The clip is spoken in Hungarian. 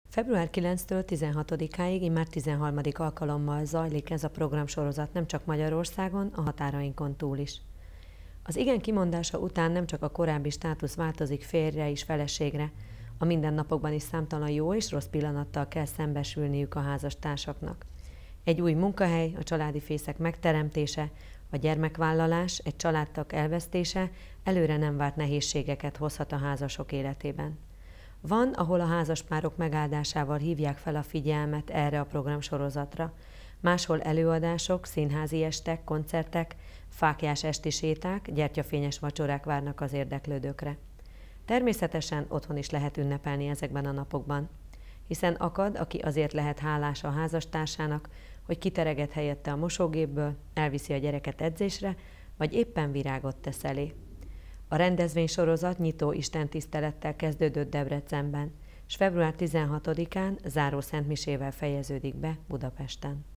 Február 9-től 16-áig immár 13. alkalommal zajlik ez a programsorozat nem csak Magyarországon, a határainkon túl is. Az igen kimondása után nem csak a korábbi státusz változik férjre és feleségre, a mindennapokban is számtalan jó és rossz pillanattal kell szembesülniük a házastársaknak. Egy új munkahely, a családi fészek megteremtése, a gyermekvállalás, egy családtag elvesztése előre nem várt nehézségeket hozhat a házasok életében. Van, ahol a házaspárok megáldásával hívják fel a figyelmet erre a programsorozatra, máshol előadások, színházi estek, koncertek, fáklyás esti séták, gyertyafényes vacsorák várnak az érdeklődőkre. Természetesen otthon is lehet ünnepelni ezekben a napokban, hiszen akad, aki azért lehet hálás a házastársának, hogy kitereget helyette a mosógépből, elviszi a gyereket edzésre, vagy éppen virágot tesz elé. A rendezvénysorozat nyitó istentisztelettel kezdődött Debrecenben, és február 16-án záró szentmisével fejeződik be Budapesten.